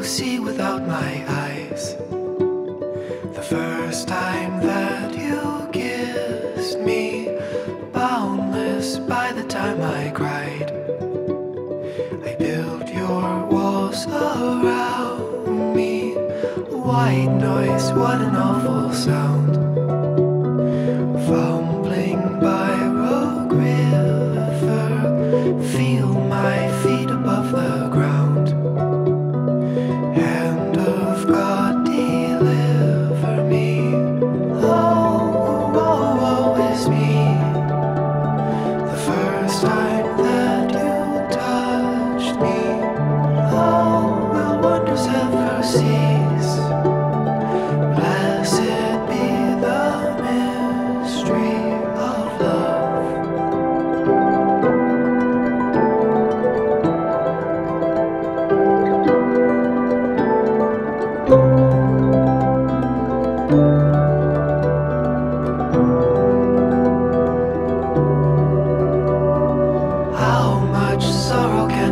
to see without my eyes. The first time that you kissed me, boundless by the time I cried. I built your walls around me. White noise, what an awful sound. Fumbling by Rogue River, feel my feet above the ground. Hand of God, deliver me. Oh, woe, woe is me. The first time that you touched me, oh, will wonders ever cease? Blessed be the mystery of love. How much sorrow can